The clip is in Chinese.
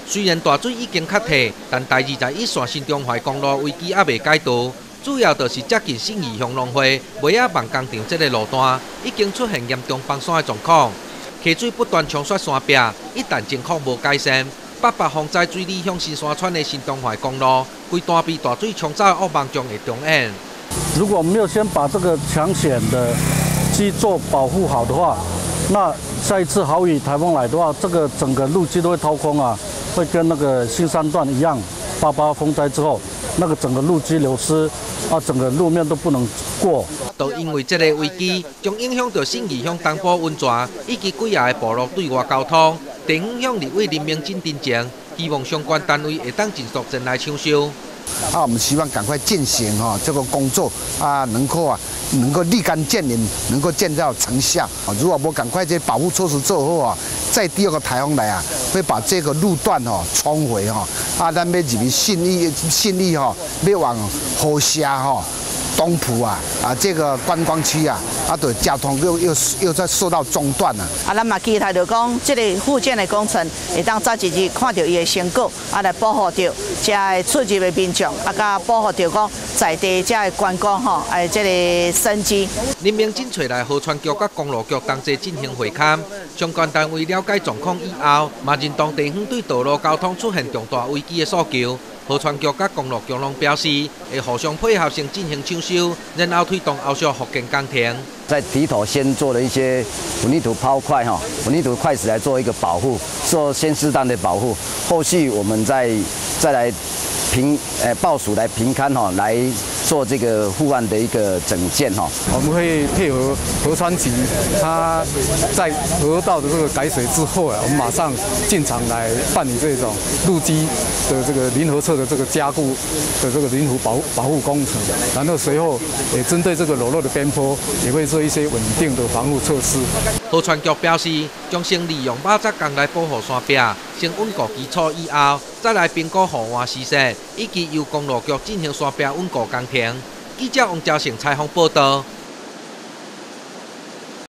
虽然大水已经确退，但第21线新中华公路危机还未解除，主要就是接近信义乡农会尾仔望工程这个路段已经出现严重崩山的状况，溪水不断冲刷山壁，一旦情况无改善，北防灾水里向新山川的新中华公路，规段被大水冲走的恶梦将会重演。 如果没有先把这个抢险的基做保护好的话，那下一次豪雨台风来的话，这个整个路基都会掏空啊，会跟那个新山段一样，88风灾之后，那个整个路基流失啊，整个路面都不能过。 都因为这个危机，将影响到信义乡东部温泉以及几下的部落对外交通。地方向立委林明珍တင်情，希望相关单位会当尽速前来抢修。 我们希望赶快进行这个工作能够立竿见影，能够见到成效。如果不赶快这保护措施做好再第二个台风来会把这个路段冲回咱要入去信义要往河下东埔这个观光区对交通又在受到中断了。 咱嘛期待着讲，这个复建的工程会当早一日看到伊的成果，来保护着这个出入的民众，甲保护着讲在地这个观光这个生机。 林明珍找来河川局甲公路局同齐进行会勘，相关单位了解状况以后，嘛认同地方对道路交通出现重大危机的诉求。河川局甲公路局拢表示，会互相配合，先进行抢修，然后推动后续复建工程。 在堤头先做了一些混凝土抛块混凝土块石来做一个保护，做先适当的保护，后续我们再来报署来评勘来做这个护岸的一个整建我们会配合河川局，它在河道的这个改水之后我们马上进场来办理这种路基的这个临河侧的这个加固的这个临湖保护工程，然后随后也针对这个裸露的边坡，也会做一些稳定的防护措施。 河川局表示，将先利用马扎工来保护山壁，先稳固基础以后，再来评估护岸施设，以及由公路局进行山壁稳固工程。记者王兆成采访报道。